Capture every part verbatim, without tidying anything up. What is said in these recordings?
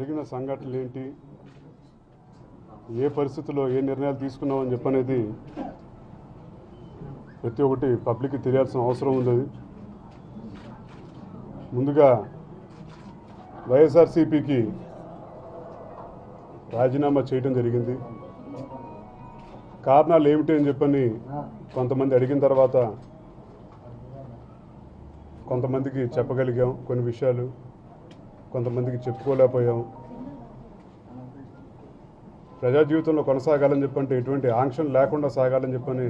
జరిగిన సంఘటనలు ఏంటి, ఏ పరిస్థితుల్లో ఏ నిర్ణయాలు తీసుకున్నామని చెప్పనేది ప్రతి ఒక్కటి పబ్లిక్కి తెలియాల్సిన అవసరం ఉంది. ముందుగా వైఎస్ఆర్సీపీకి రాజీనామా చేయడం జరిగింది. కారణాలు ఏమిటి అని చెప్పని కొంతమంది అడిగిన తర్వాత కొంతమందికి చెప్పగలిగాం కొన్ని విషయాలు, కొంతమందికి చెప్పుకోలేకపోయాం. ప్రజా జీవితంలో కొనసాగాలని చెప్పంటే ఎటువంటి ఆంక్షలు లేకుండా సాగాలని చెప్పని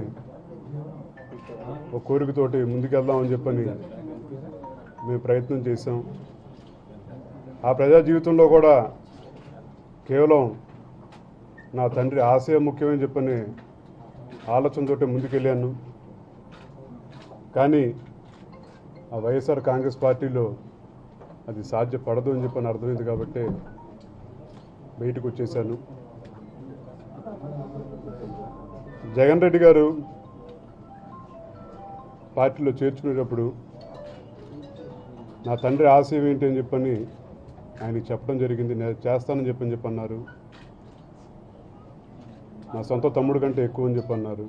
ఒక కోరికతోటి ముందుకెళ్దామని చెప్పని మేము ప్రయత్నం చేశాం. ఆ ప్రజా జీవితంలో కూడా కేవలం నా తండ్రి ఆశయం ముఖ్యమని చెప్పని ఆలోచనతోటి ముందుకెళ్ళాను. కానీ ఆ వైఎస్ఆర్ కాంగ్రెస్ పార్టీలో అది సాధ్యపడదు అని చెప్పని అర్థమైంది కాబట్టి బయటకు వచ్చేసాను. జగన్ రెడ్డి గారు పార్టీలో చేర్చుకునేటప్పుడు నా తండ్రి ఆశయం ఏంటి అని చెప్పని ఆయనకి చెప్పడం జరిగింది. నేను చేస్తానని చెప్పని చెప్పన్నారు. నా సొంత తమ్ముడు కంటే ఎక్కువ అని చెప్పన్నారు.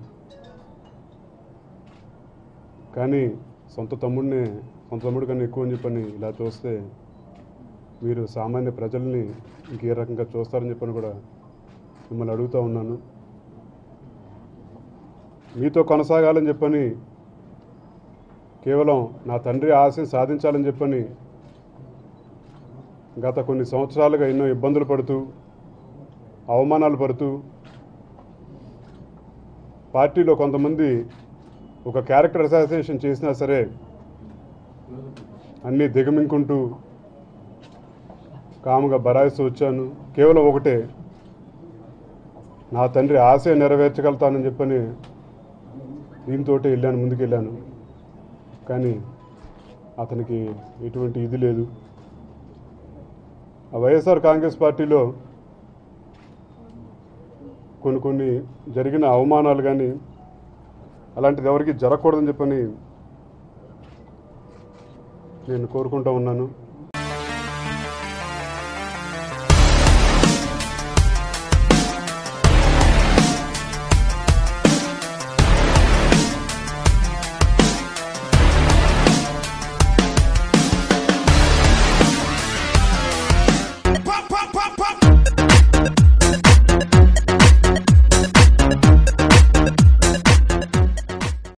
కానీ సొంత తమ్ముడిని సొంత తమ్ముడు కన్నా ఎక్కువ అని చెప్పని ఇలా చూస్తే మీరు సామాన్య ప్రజల్ని ఇంకే రకంగా చూస్తారని చెప్పని కూడా మిమ్మల్ని అడుగుతూ ఉన్నాను. మీతో కొనసాగాలని చెప్పని కేవలం నా తండ్రి ఆశ సాధించాలని చెప్పని గత కొన్ని సంవత్సరాలుగా ఎన్నో ఇబ్బందులు పడుతూ అవమానాలు పడుతూ పార్టీలో కొంతమంది ఒక క్యారెక్టర్ అసాసినేషన్ చేసినా సరే అన్నీ దిగమింకుంటూ కాముగా బరాయిస్తూ వచ్చాను. కేవలం ఒకటే, నా తండ్రి ఆశ నెరవేర్చగలుగుతానని చెప్పని దీంతో వెళ్ళాను, ముందుకు వెళ్ళాను. కానీ అతనికి ఎటువంటి ఇది లేదు. ఆ వైఎస్ఆర్ కాంగ్రెస్ పార్టీలో కొన్ని కొన్ని జరిగిన అవమానాలు కానీ అలాంటిది ఎవరికి జరగకూడదని చెప్పని నేను కోరుకుంటూ ఉన్నాను.